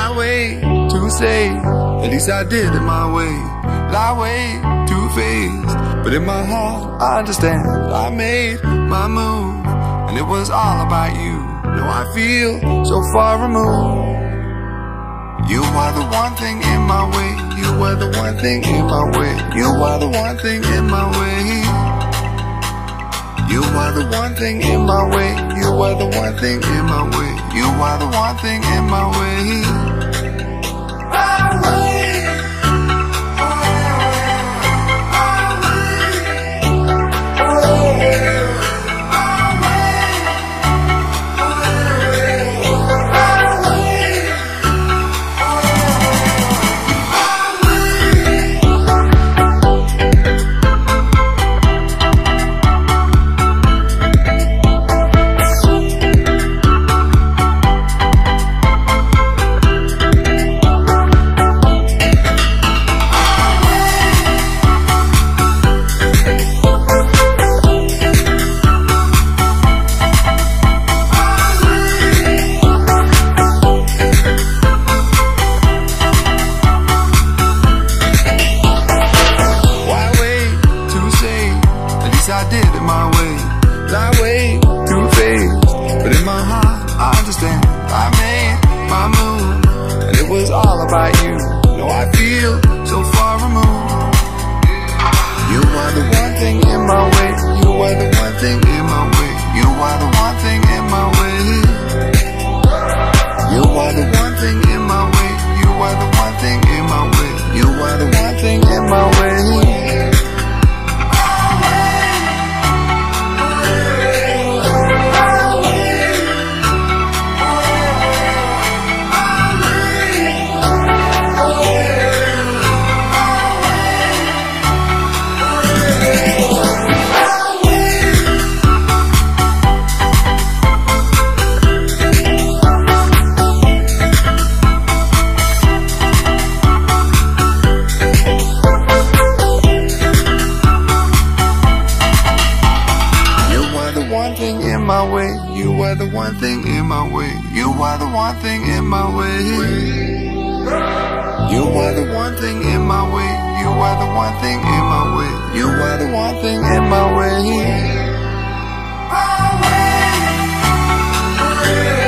way to say, at least I did it my way. My way two-faced, but in my heart I understand. I made my move, and it was all about you. Now I feel so far removed. You are the one thing in my way. You are the one thing in my way. You are the one thing in my way. You are the one thing in my way. You are the one thing in my way. You are the one thing in my way. I did it my way, my way two-faced, but in my heart I understand. I made my move, and it was all about you. Now I feel so far removed. You are the one thing in my way. You are the one thing in my way. You are the one thing in my way. You are the one thing in my way. You are the one thing in my way. You are the one thing in my way. My way, you are the one thing in my way. You are the one thing in my way. You are the one thing in my way. You are the one thing in my way. You are the one thing in my way.